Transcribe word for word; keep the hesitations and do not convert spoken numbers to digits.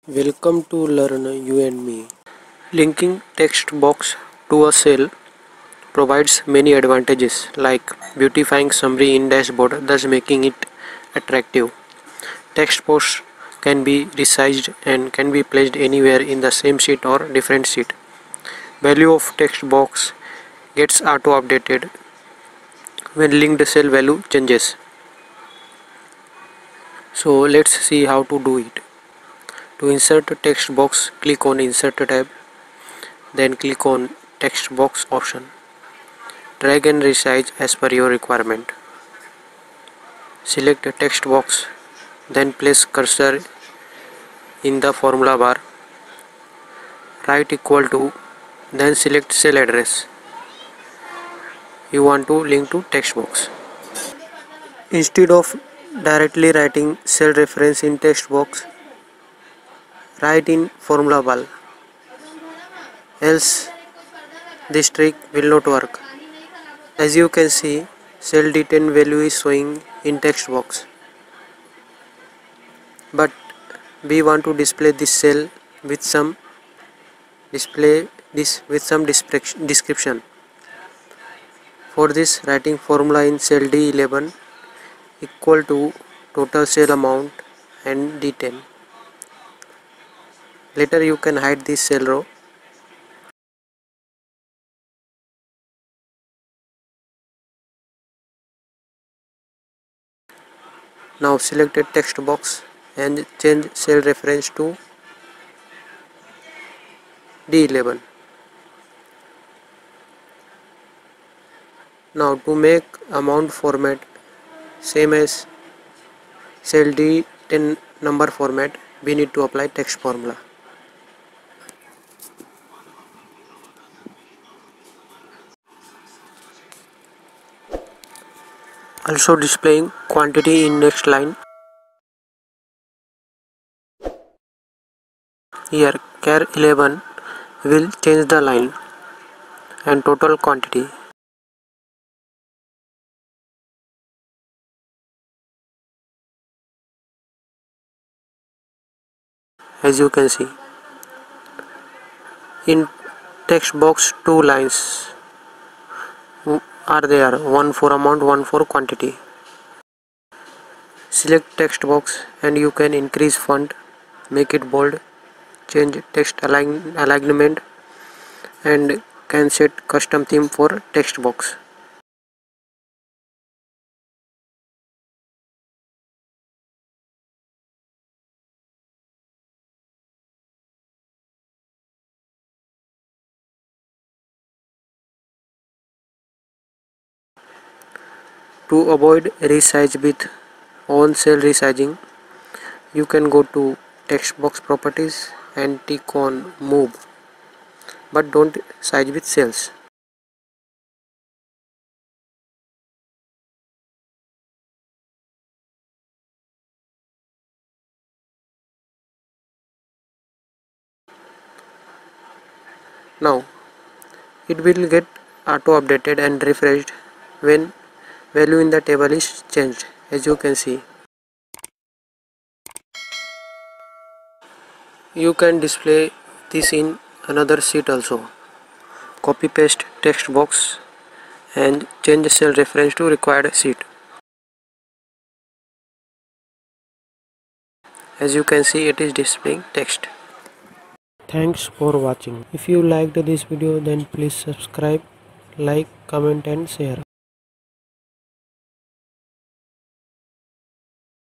Welcome to Learn You and Me. Linking text box to a cell provides many advantages like beautifying summary in dashboard, thus making it attractive. Text box can be resized and can be placed anywhere in the same sheet or different sheet. Value of text box gets auto updated when linked cell value changes. So let's see how to do it. To insert a text box, click on Insert tab, then click on Text box option. Drag and resize as per your requirement. Select a text box, then place cursor in the formula bar. Write equal to, then select cell address you want to link to text box. Instead of directly writing cell reference in text box, write in formula bar, else this trick will not work. As you can see, cell D ten value is showing in text box, but we want to display this cell with some display this with some description. For this, writing formula in cell D eleven equal to total cell amount and D ten. Later you can hide this cell row. Now select a text box and change cell reference to D eleven. Now to make amount format same as cell D ten number format, we need to apply text formula. Also displaying quantity in next line. Here char eleven will change the line and total quantity. As you can see, in text box two lines are there, one for amount, one for quantity. Select text box and you can increase font, make it bold, change text align, alignment and can set custom theme for text box. To avoid resize with on cell resizing, you can go to text box properties and tick on move, but don't size with cells. Now it will get auto updated and refreshed when value in the table is changed. As you can see, you can display this in another sheet also. Copy paste text box and change cell reference to required sheet. As you can see, it is displaying text. Thanks for watching. If you liked this video, then please subscribe, like, comment and share.